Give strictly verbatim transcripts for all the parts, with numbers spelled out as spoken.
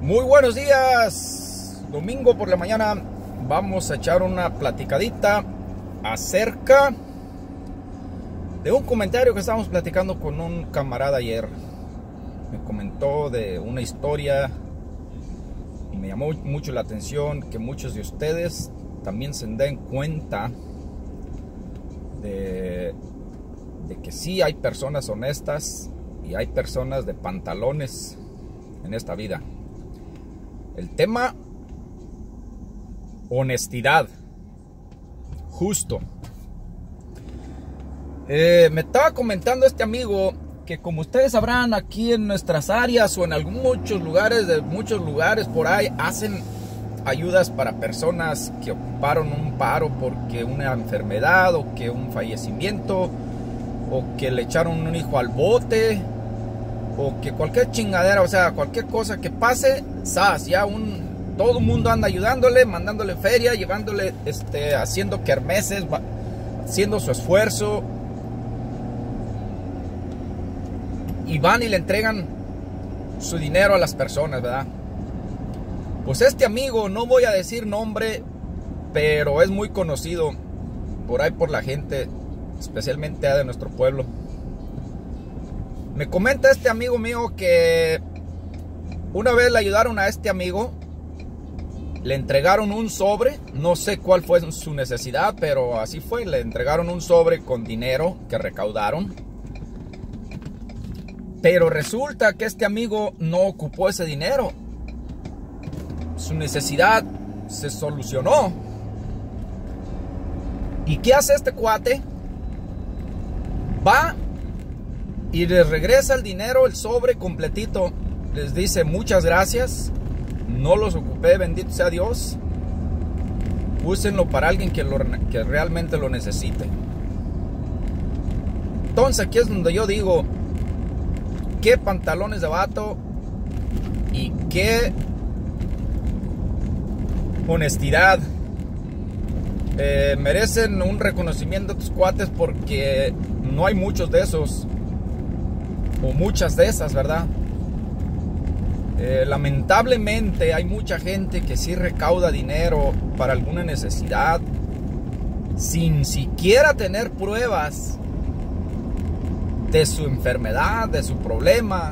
Muy buenos días, domingo por la mañana. Vamos a echar una platicadita acerca de un comentario que estábamos platicando con un camarada ayer. Me comentó de una historia y me llamó mucho la atención que muchos de ustedes también se den cuenta de, de que sí hay personas honestas y hay personas de pantalones en esta vida. El tema: honestidad, justo. Eh, me estaba comentando este amigo que, como ustedes sabrán, aquí en nuestras áreas o en algunos muchos lugares, de muchos lugares por ahí, hacen ayudas para personas que ocuparon un paro porque una enfermedad o que un fallecimiento o que le echaron un hijo al bote o que cualquier chingadera, o sea, cualquier cosa que pase, ¡zas! Ya un, todo el mundo anda ayudándole, mandándole feria, llevándole, este, haciendo kermeses, haciendo su esfuerzo, y van y le entregan su dinero a las personas, ¿verdad? Pues este amigo, no voy a decir nombre, pero es muy conocido por ahí por la gente, especialmente de nuestro pueblo. Me comenta este amigo mío que una vez le ayudaron a este amigo, le entregaron un sobre, no sé cuál fue su necesidad, pero así fue, le entregaron un sobre con dinero que recaudaron. Pero resulta que este amigo no ocupó ese dinero. Su necesidad se solucionó. ¿Y qué hace este cuate? Va y les regresa el dinero, el sobre completito. Les dice: muchas gracias, no los ocupé, bendito sea Dios. Úsenlo para alguien que, lo, que realmente lo necesite. Entonces aquí es donde yo digo: qué pantalones de vato y qué honestidad. Eh, merecen un reconocimiento tus cuates, porque no hay muchos de esos, o muchas de esas, ¿verdad? Eh, lamentablemente hay mucha gente que sí recauda dinero para alguna necesidad sin siquiera tener pruebas de su enfermedad, de su problema,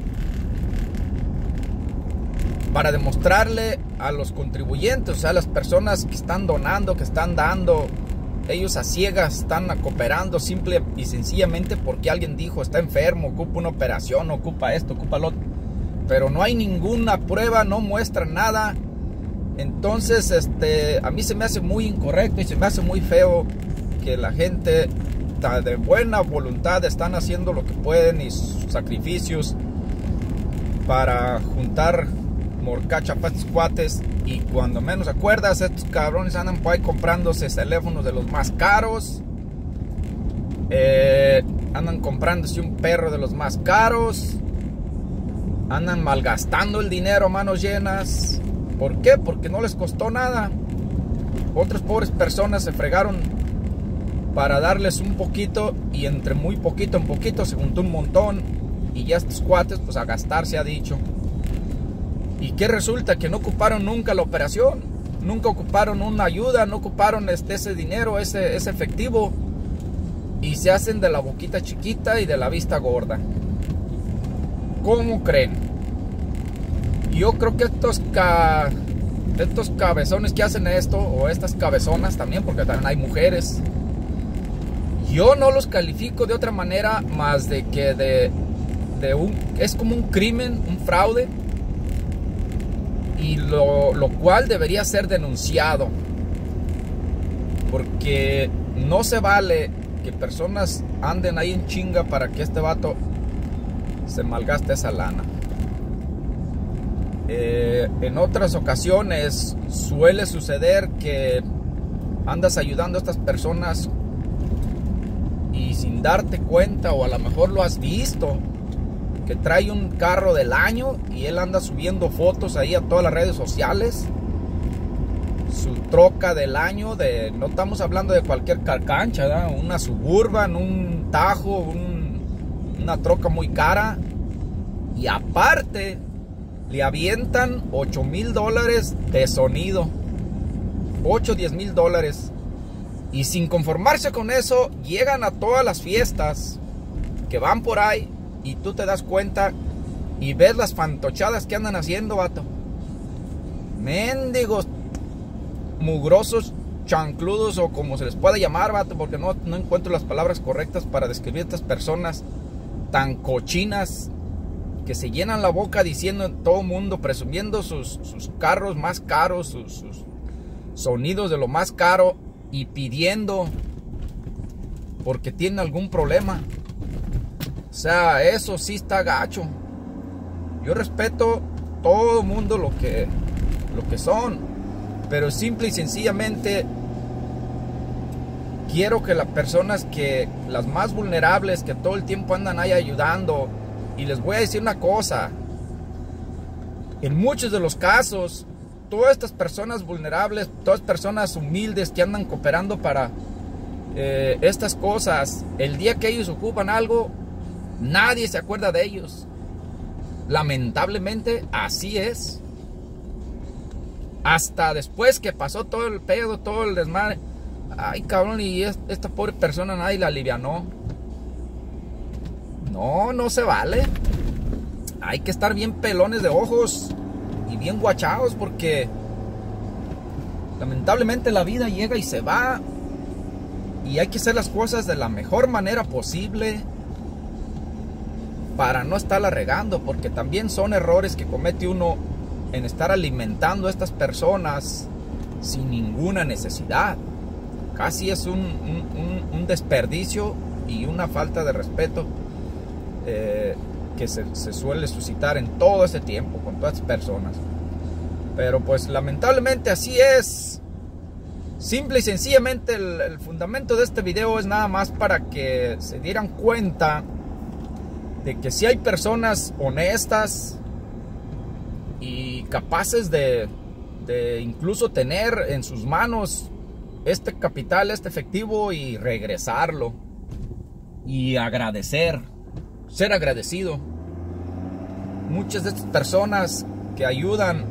para demostrarle a los contribuyentes, o sea, a las personas que están donando, que están dando. Ellos a ciegas están cooperando simple y sencillamente porque alguien dijo: está enfermo, ocupa una operación, ocupa esto, ocupa lo otro. Pero no hay ninguna prueba, no muestran nada. Entonces, este, a mí se me hace muy incorrecto y se me hace muy feo que la gente de buena voluntad están haciendo lo que pueden y sus sacrificios para juntar morcacha para estos cuates, y cuando menos acuerdas, estos cabrones andan por ahí comprándose teléfonos de los más caros, eh, andan comprándose un perro de los más caros, andan malgastando el dinero a manos llenas. ¿Por qué? Porque no les costó nada. Otras pobres personas se fregaron para darles un poquito, y entre muy poquito en poquito se juntó un montón, y ya estos cuates pues a gastar se ha dicho. ¿Y qué resulta? Que no ocuparon nunca la operación, nunca ocuparon una ayuda, no ocuparon este, ese dinero, ese, ese efectivo, y se hacen de la boquita chiquita y de la vista gorda. ¿Cómo creen? Yo creo que estos, ca... estos cabezones que hacen esto, o estas cabezonas también, porque también hay mujeres, yo no los califico de otra manera más de que de, de un, es como un crimen, un fraude, y lo, lo cual debería ser denunciado, porque no se vale que personas anden ahí en chinga para que este vato se malgaste esa lana. Eh, en otras ocasiones suele suceder que andas ayudando a estas personas y sin darte cuenta, o a lo mejor lo has visto, que trae un carro del año y él anda subiendo fotos ahí a todas las redes sociales, su troca del año, de, no estamos hablando de cualquier carcancha, ¿verdad? Una Suburban, un Tajo, un, una troca muy cara, y aparte le avientan ocho mil dólares de sonido. ocho, diez mil dólares. Y sin conformarse con eso, llegan a todas las fiestas que van por ahí. Y tú te das cuenta y ves las fantochadas que andan haciendo, vato. Mendigos, mugrosos, chancludos, o como se les pueda llamar, vato, porque no, no encuentro las palabras correctas para describir a estas personas tan cochinas que se llenan la boca diciendo en todo mundo, presumiendo sus, sus carros más caros, sus, sus sonidos de lo más caro, y pidiendo porque tienen algún problema. O sea, eso sí está gacho. Yo respeto todo mundo lo que, lo que son, pero simple y sencillamente quiero que las personas que, las más vulnerables, que todo el tiempo andan ahí ayudando, y les voy a decir una cosa, en muchos de los casos, todas estas personas vulnerables, todas personas humildes que andan cooperando para eh, estas cosas, el día que ellos ocupan algo, nadie se acuerda de ellos. Lamentablemente así es. Hasta después que pasó todo el pedo, todo el desmadre, ay cabrón, y esta pobre persona nadie la alivianó. No, no se vale. Hay que estar bien pelones de ojos y bien guachados, porque lamentablemente la vida llega y se va, y hay que hacer las cosas de la mejor manera posible para no estarla regando, porque también son errores que comete uno en estar alimentando a estas personas sin ninguna necesidad. Casi es un, un, un, un desperdicio y una falta de respeto eh, que se, se suele suscitar en todo este tiempo con todas estas personas. Pero pues lamentablemente así es. Simple y sencillamente el, el fundamento de este video es nada más para que se dieran cuenta de que si hay personas honestas y capaces de, de incluso tener en sus manos este capital, este efectivo, y regresarlo y agradecer, ser agradecido. Muchas de estas personas que ayudan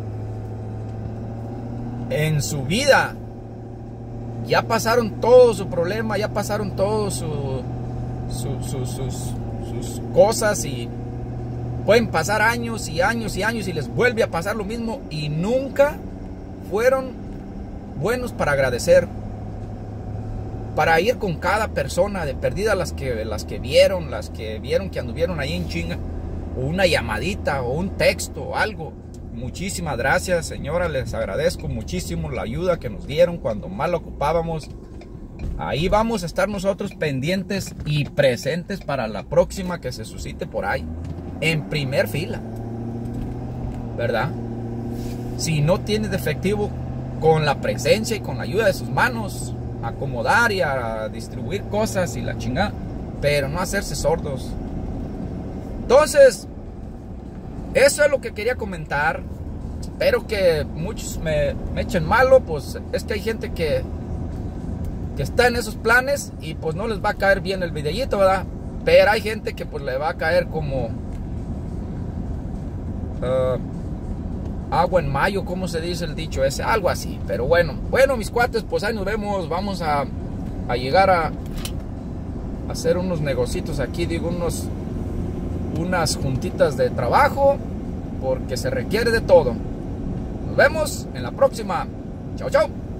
en su vida ya pasaron todo su problema, ya pasaron todo su, su, su, sus, sus cosas, y pueden pasar años y años y años y les vuelve a pasar lo mismo, y nunca fueron buenos para agradecer, para ir con cada persona de perdida, las que, las que vieron, las que vieron que anduvieron ahí en chinga, o una llamadita o un texto o algo. Muchísimas gracias, señora, les agradezco muchísimo la ayuda que nos dieron cuando más lo ocupábamos. Ahí vamos a estar nosotros pendientes y presentes para la próxima que se suscite por ahí, en primer fila, ¿verdad? Si no tiene de efectivo, con la presencia y con la ayuda de sus manos, acomodar y a distribuir cosas y la chingada, pero no hacerse sordos. Entonces, eso es lo que quería comentar. Espero que muchos me, me echen malo, pues es que hay gente que que está en esos planes y pues no les va a caer bien el videíto, ¿verdad? Pero hay gente que pues le va a caer como uh, agua en mayo, ¿cómo se dice el dicho ese? Algo así. Pero bueno, bueno mis cuates, pues ahí nos vemos. Vamos a, a llegar a, a hacer unos negocitos aquí, digo, unos unas juntitas de trabajo, porque se requiere de todo. Nos vemos en la próxima. Chao, chao.